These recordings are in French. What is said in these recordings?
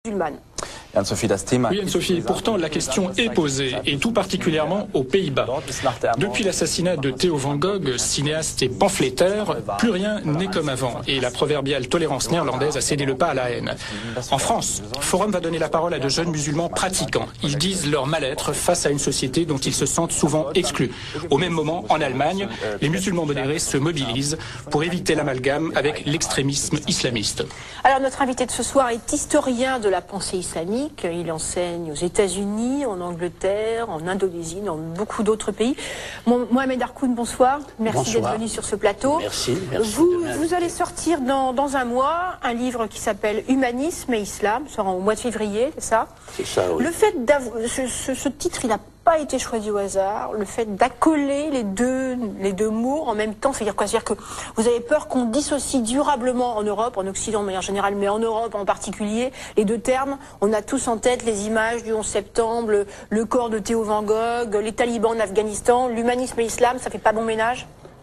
musulmane. Oui, Anne-Sophie, pourtant la question est posée, et tout particulièrement aux Pays-Bas. Depuis l'assassinat de Theo van Gogh, cinéaste et pamphlétaire, plus rien n'est comme avant, et la proverbiale tolérance néerlandaise a cédé le pas à la haine. En France, Forum va donner la parole à de jeunes musulmans pratiquants. Ils disent leur mal-être face à une société dont ils se sentent souvent exclus. Au même moment, en Allemagne, les musulmans modérés se mobilisent pour éviter l'amalgame avec l'extrémisme islamiste. Alors notre invité de ce soir est historien de la pensée islamique. Il enseigne aux États-Unis, en Angleterre, en Indonésie, dans beaucoup d'autres pays. Mohamed Harkoun, bonsoir. Merci d'être venu sur ce plateau. Merci. Vous allez sortir dans un mois un livre qui s'appelle Humanisme et Islam, sera au mois de février, c'est ça? C'est ça, oui. Le fait d'avoir ce titre, il n'a pas été choisi au hasard. Le fait d'accoler les deux mots en même temps, c'est-à-dire quoi? C'est-à-dire que vous avez peur qu'on dissocie durablement en Europe, en Occident de manière générale, mais en Europe en particulier, les deux termes. On a tous en tête les images du 11 septembre, le corps de Theo van Gogh, les talibans en Afghanistan, l'humanisme et l'islam, ça fait pas bon ménage?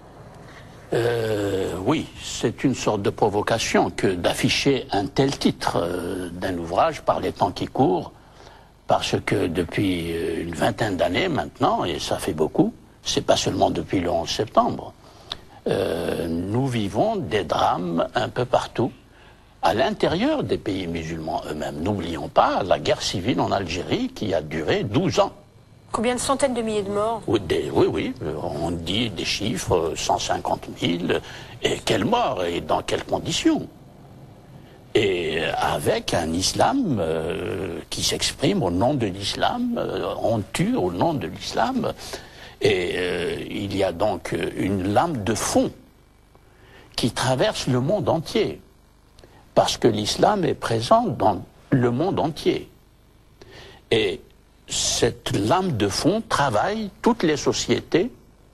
Oui, c'est une sorte de provocation que d'afficher un tel titre d'un ouvrage par les temps qui courent, parce que depuis une vingtaine d'années maintenant, et ça fait beaucoup, c'est pas seulement depuis le 11 septembre, nous vivons des drames un peu partout, à l'intérieur des pays musulmans eux-mêmes. N'oublions pas la guerre civile en Algérie qui a duré 12 ans. Combien de centaines de milliers de morts? Oui, on dit des chiffres, 150 000, et quelles morts, et dans quelles conditions? Et avec un islam qui s'exprime au nom de l'islam, on tue au nom de l'islam, et il y a donc une lame de fond qui traverse le monde entier, parce que l'islam est présent dans le monde entier. Et cette lame de fond travaille toutes les sociétés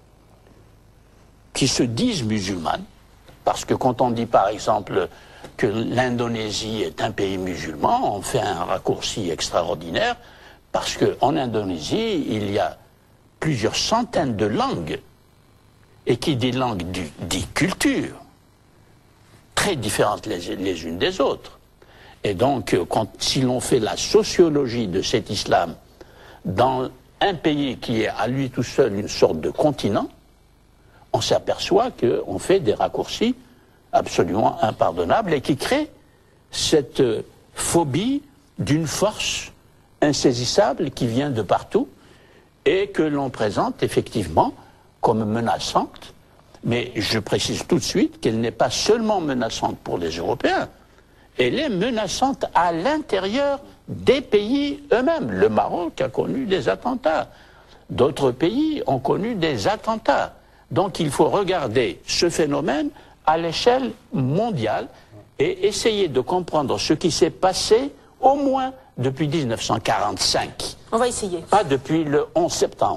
qui se disent musulmanes, parce que quand on dit par exemple que l'Indonésie est un pays musulman, on fait un raccourci extraordinaire, parce qu'en Indonésie, il y a plusieurs centaines de langues, et qui dit langues dit culture, très différentes les unes des autres. Et donc, si l'on fait la sociologie de cet islam dans un pays qui est à lui tout seul une sorte de continent, on s'aperçoit qu'on fait des raccourcis absolument impardonnables et qui créent cette phobie d'une force insaisissable qui vient de partout et que l'on présente effectivement comme menaçante. Mais je précise tout de suite qu'elle n'est pas seulement menaçante pour les Européens, elle est menaçante à l'intérieur des pays eux-mêmes. Le Maroc a connu des attentats, d'autres pays ont connu des attentats. Donc il faut regarder ce phénomène à l'échelle mondiale et essayer de comprendre ce qui s'est passé au moins depuis 1945. On va essayer. Pas depuis le 11 septembre.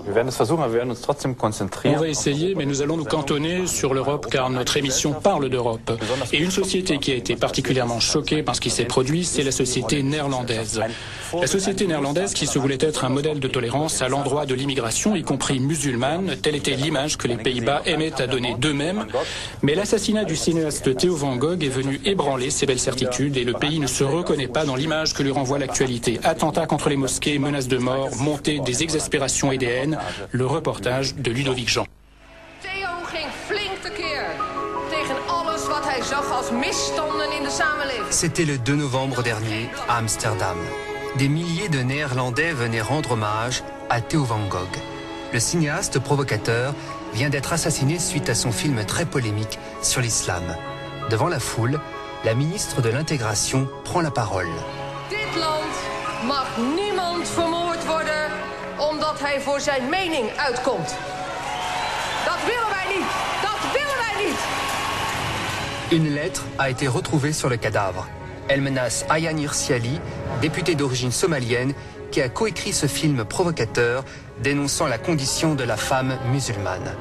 On va essayer, mais nous allons nous cantonner sur l'Europe car notre émission parle d'Europe. Et une société qui a été particulièrement choquée par ce qui s'est produit, c'est la société néerlandaise. La société néerlandaise qui se voulait être un modèle de tolérance à l'endroit de l'immigration, y compris musulmane, telle était l'image que les Pays-Bas aimaient à donner d'eux-mêmes. Mais l'assassinat du cinéaste Theo van Gogh est venu ébranler ces belles certitudes et le pays ne se reconnaît pas dans l'image que lui renvoie l'actualité. Attentats contre les mosquées, menaces de mort, montée des exaspérations et des haines, le reportage de Ludovic Jean. Theo ging flink tekeer tegen alles wat hij zag als misstanden in de samenleving. C'était le 2 novembre dernier à Amsterdam. Des milliers de Néerlandais venaient rendre hommage à Theo van Gogh. Le cinéaste provocateur vient d'être assassiné suite à son film très polémique sur l'islam. Devant la foule, la ministre de l'intégration prend la parole. Dit land mag niemand vermoord worden omdat hij voor zijn mening uitkomt. Dat willen wij niet. Dat willen wij niet. Une lettre a été retrouvée sur le cadavre. Elle menace Ayaan Hirsi Ali, député d'origine somalienne, qui a coécrit ce film provocateur dénonçant la condition de la femme musulmane.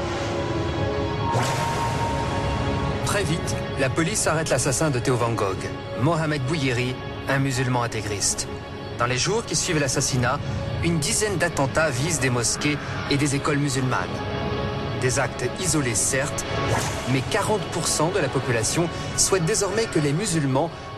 Très vite, la police arrête l'assassin de Theo van Gogh, Mohamed Bouyeri, un musulman intégriste. Dans les jours qui suivent l'assassinat, une dizaine d'attentats visent des mosquées et des écoles musulmanes. Des actes isolés certes, mais 40% de la population souhaite désormais que les musulmans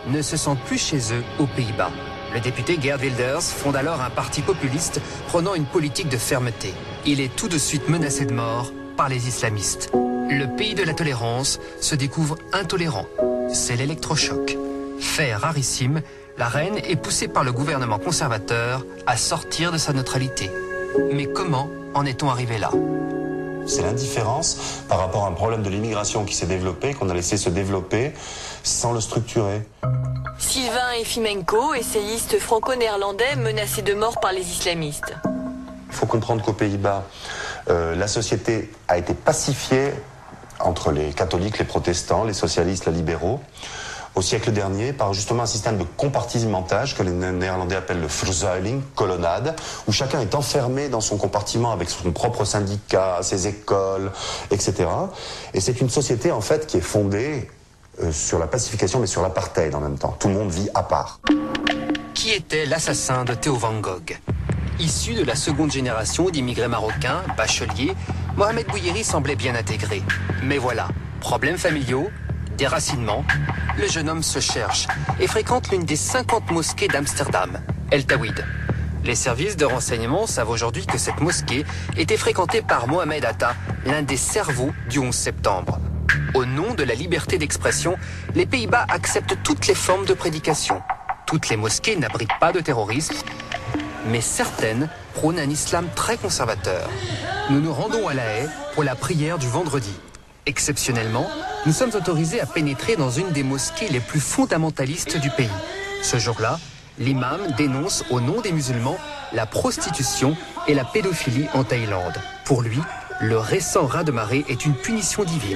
ne se sentent plus chez eux aux Pays-Bas. Le député Geert Wilders fonde alors un parti populiste prônant une politique de fermeté. Il est tout de suite menacé de mort par les islamistes. Le pays de la tolérance se découvre intolérant. C'est l'électrochoc. Fait rarissime, la reine est poussée par le gouvernement conservateur à sortir de sa neutralité. Mais comment en est-on arrivé là ? C'est l'indifférence par rapport à un problème de l'immigration qui s'est développé, qu'on a laissé se développer sans le structurer. Sylvain Efimenko, essayiste franco-néerlandais menacé de mort par les islamistes. Il faut comprendre qu'aux Pays-Bas, la société a été pacifiée entre les catholiques, les protestants, les socialistes, les libéraux, au siècle dernier, par justement un système de compartimentage que les Néerlandais appellent le verzuiling, colonnade, où chacun est enfermé dans son compartiment avec son propre syndicat, ses écoles, etc. Et c'est une société, en fait, qui est fondée sur la pacification, mais sur l'apartheid en même temps. Tout le monde vit à part. Qui était l'assassin de Theo van Gogh ? Issu de la seconde génération d'immigrés marocains, bacheliers, Mohamed Bouyeri semblait bien intégré. Mais voilà, problèmes familiaux, déracinement, le jeune homme se cherche et fréquente l'une des 50 mosquées d'Amsterdam, El Tawhid. Les services de renseignement savent aujourd'hui que cette mosquée était fréquentée par Mohamed Atta, l'un des cerveaux du 11 septembre. Au nom de la liberté d'expression, les Pays-Bas acceptent toutes les formes de prédication. Toutes les mosquées n'abritent pas de terrorisme, mais certaines prônent un islam très conservateur. Nous nous rendons à La Haye pour la prière du vendredi. Exceptionnellement, nous sommes autorisés à pénétrer dans une des mosquées les plus fondamentalistes du pays. Ce jour-là, l'imam dénonce au nom des musulmans la prostitution et la pédophilie en Thaïlande. Pour lui, le récent raz-de-marée est une punition divine.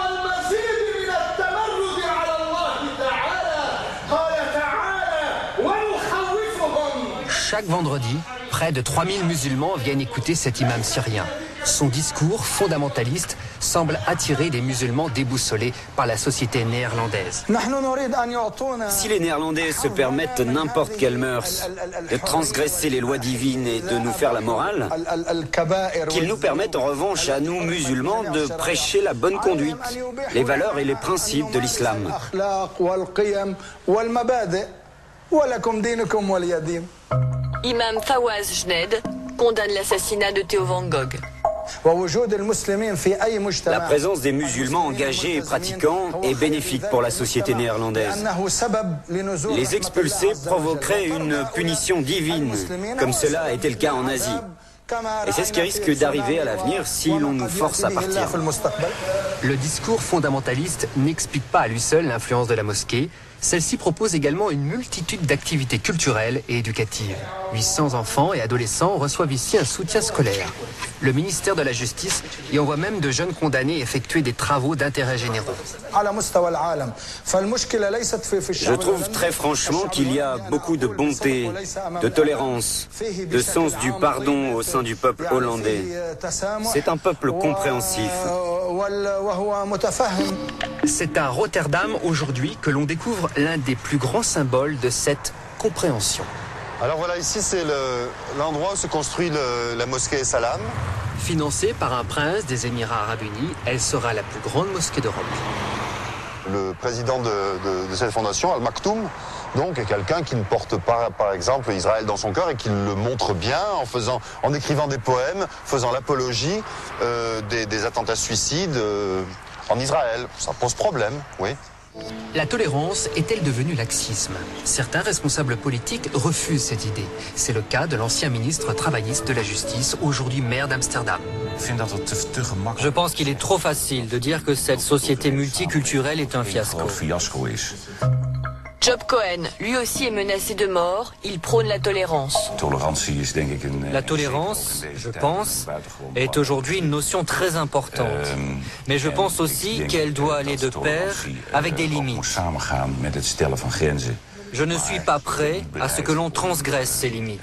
Chaque vendredi, près de 3000 musulmans viennent écouter cet imam syrien. Son discours fondamentaliste semble attirer des musulmans déboussolés par la société néerlandaise. Si les Néerlandais se permettent n'importe quelle mœurs, de transgresser les lois divines et de nous faire la morale, qu'ils nous permettent en revanche à nous musulmans de prêcher la bonne conduite, les valeurs et les principes de l'islam. Imam Fawaz Jned condamne l'assassinat de Theo van Gogh. La présence des musulmans engagés et pratiquants est bénéfique pour la société néerlandaise. Les expulser provoquerait une punition divine, comme cela a été le cas en Asie. Et c'est ce qui risque d'arriver à l'avenir si l'on nous force à partir. Le discours fondamentaliste n'explique pas à lui seul l'influence de la mosquée. Celle-ci propose également une multitude d'activités culturelles et éducatives. 800 enfants et adolescents reçoivent ici un soutien scolaire. Le ministère de la Justice y envoie même de jeunes condamnés effectuer des travaux d'intérêt généraux. Je trouve très franchement qu'il y a beaucoup de bonté, de tolérance, de sens du pardon au sein du peuple hollandais. C'est un peuple compréhensif. C'est à Rotterdam aujourd'hui que l'on découvre l'un des plus grands symboles de cette compréhension. Alors voilà, ici c'est l'endroit où se construit la mosquée Salam. Financée par un prince des Émirats Arabes Unis, elle sera la plus grande mosquée d'Europe. Le président de cette fondation, Al Maktoum, donc, est quelqu'un qui ne porte pas, par exemple, Israël dans son cœur et qui le montre bien en écrivant des poèmes, faisant l'apologie des attentats suicides en Israël. Ça pose problème, oui. La tolérance est-elle devenue laxisme? Certains responsables politiques refusent cette idée. C'est le cas de l'ancien ministre travailliste de la Justice, aujourd'hui maire d'Amsterdam. Je pense qu'il est trop facile de dire que cette société multiculturelle est un fiasco. Job Cohen, lui aussi est menacé de mort. Il prône la tolérance. La tolérance, je pense, est aujourd'hui une notion très importante. Mais je pense aussi qu'elle doit aller de pair avec des limites. Je ne suis pas prêt à ce que l'on transgresse ces limites.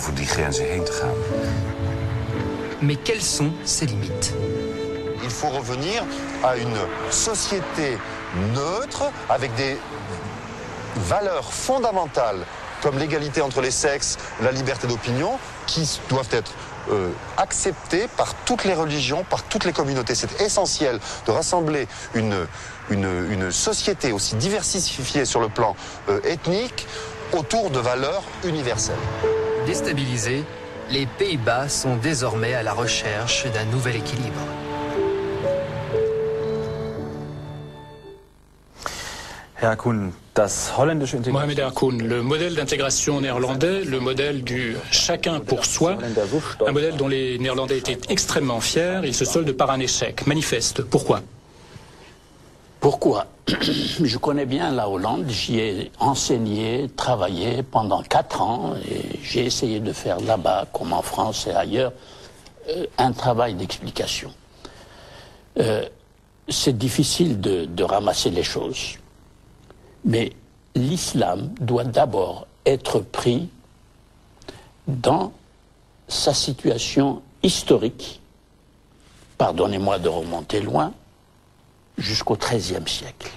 Mais quelles sont ces limites? Il faut revenir à une société neutre avec des valeurs fondamentales comme l'égalité entre les sexes, la liberté d'opinion, qui doivent être accepté par toutes les religions, par toutes les communautés. C'est essentiel de rassembler une société aussi diversifiée sur le plan ethnique autour de valeurs universelles. Déstabilisés, les Pays-Bas sont désormais à la recherche d'un nouvel équilibre. Mohamed Erkoun, le modèle d'intégration néerlandais, le modèle du chacun pour soi, un modèle dont les Néerlandais étaient extrêmement fiers, il se solde par un échec manifeste. Pourquoi? Pourquoi? Je connais bien la Hollande, j'y ai enseigné, travaillé pendant 4 ans et j'ai essayé de faire là-bas, comme en France et ailleurs, un travail d'explication. C'est difficile de ramasser les choses, mais l'islam doit d'abord être pris dans sa situation historique, pardonnez-moi de remonter loin, jusqu'au XIIIe siècle.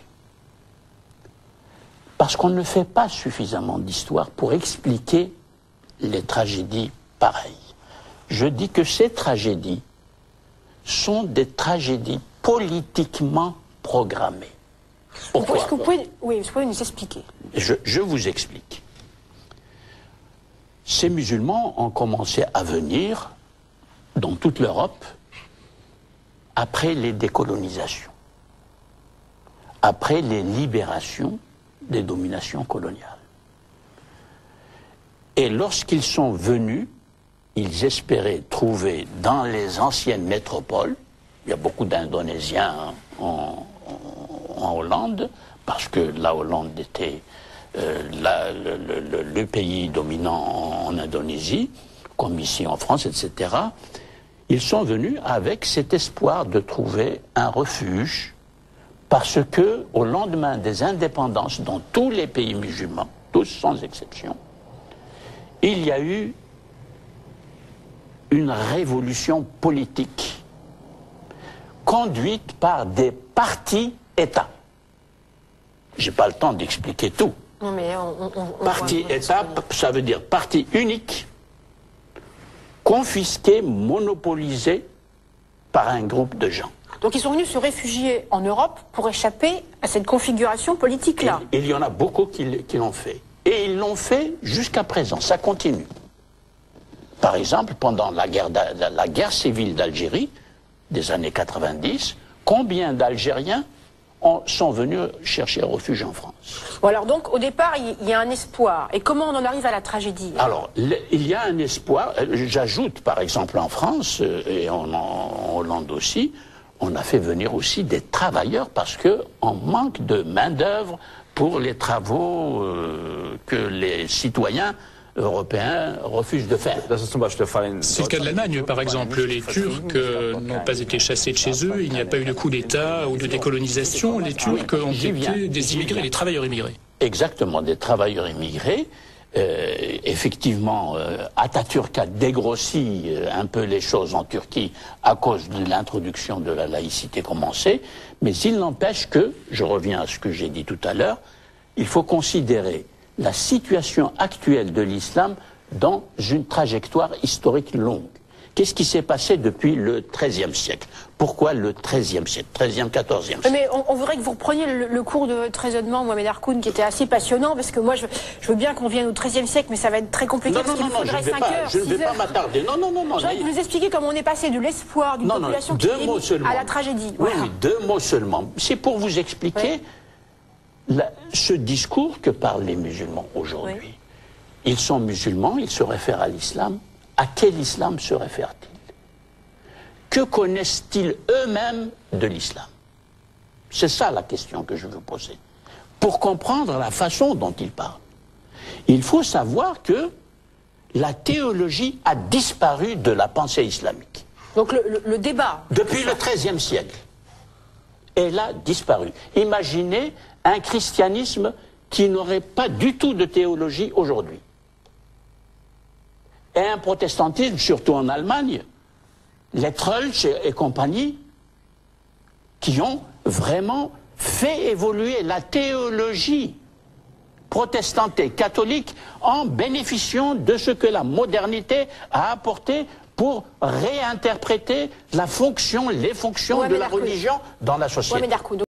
Parce qu'on ne fait pas suffisamment d'histoire pour expliquer les tragédies pareilles. Je dis que ces tragédies sont des tragédies politiquement programmées. Pourquoi? Est-ce que vous pouvez nous expliquer? Je vous explique. Ces musulmans ont commencé à venir dans toute l'Europe après les décolonisations, après les libérations des dominations coloniales. Et lorsqu'ils sont venus, ils espéraient trouver dans les anciennes métropoles, il y a beaucoup d'Indonésiens en Hollande, parce que la Hollande était le pays dominant en Indonésie, comme ici en France, etc. Ils sont venus avec cet espoir de trouver un refuge, parce que, au lendemain des indépendances dans tous les pays musulmans, tous sans exception, il y a eu une révolution politique conduite par des partis-États. J'ai pas le temps d'expliquer tout. Non, mais parti-État, ça veut dire parti unique, confisqué, monopolisé par un groupe de gens. Donc ils sont venus se réfugier en Europe pour échapper à cette configuration politique-là. Il y en a beaucoup qui l'ont fait. Et ils l'ont fait jusqu'à présent, ça continue. Par exemple, pendant la guerre civile d'Algérie, des années 90, combien d'Algériens sont venus chercher refuge en France? Bon, alors donc, au départ, il y a un espoir. Et comment on en arrive à la tragédie? Alors, il y a un espoir. J'ajoute, par exemple, en France, et en Hollande aussi, on a fait venir aussi des travailleurs parce qu'on manque de main-d'œuvre pour les travaux que les citoyens européens refusent de faire. C'est le cas de l'Allemagne, par exemple. Les Turcs n'ont pas été chassés de chez eux, il n'y a pas eu de coup d'État ou de décolonisation. Les Turcs ont été des immigrés, des travailleurs immigrés. Exactement, des travailleurs immigrés. Effectivement, Atatürk a dégrossi un peu les choses en Turquie à cause de l'introduction de la laïcité commencée, mais il n'empêche que, je reviens à ce que j'ai dit tout à l'heure, il faut considérer la situation actuelle de l'islam dans une trajectoire historique longue. Qu'est-ce qui s'est passé depuis le XIIIe siècle? Pourquoi le XIIIe siècle, XIIIe, XIVe siècle? Mais on voudrait que vous repreniez le cours de votre raisonnement, Mohamed Erkoun, qui était assez passionnant, parce que moi, je veux bien qu'on vienne au XIIIe siècle, mais ça va être très compliqué. Non, je ne vais pas m'attarder. Non. Je voudrais que vous nous expliquiez comment on est passé de l'espoir d'une population qui est à la tragédie. Voilà. Oui, 2 mots seulement. C'est pour vous expliquer ce discours que parlent les musulmans aujourd'hui. Oui. Ils sont musulmans, ils se réfèrent à l'islam. À quel islam se réfèrent-ils? Que connaissent-ils eux-mêmes de l'islam? C'est ça la question que je veux poser. Pour comprendre la façon dont ils parlent, il faut savoir que la théologie a disparu de la pensée islamique. Donc le débat... Depuis le XIIIe siècle, elle a disparu. Imaginez un christianisme qui n'aurait pas du tout de théologie aujourd'hui. Et un protestantisme, surtout en Allemagne, les Trölsch et compagnie, qui ont vraiment fait évoluer la théologie protestante et catholique en bénéficiant de ce que la modernité a apporté pour réinterpréter la fonction, les fonctions de la religion dans la société.